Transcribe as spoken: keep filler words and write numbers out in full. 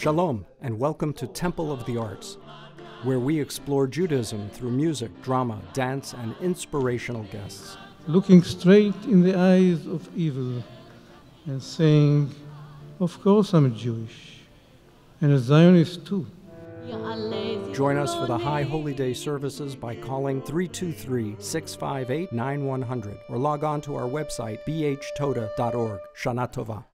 Shalom, and welcome to Temple of the Arts, where we explore Judaism through music, drama, dance, and inspirational guests. Looking straight in the eyes of evil and saying, of course I'm Jewish, and a Zionist too. Join us for the High Holy Day services by calling three two three, six five eight, nine one zero zero or log on to our website b h tota dot org. Shana Tova.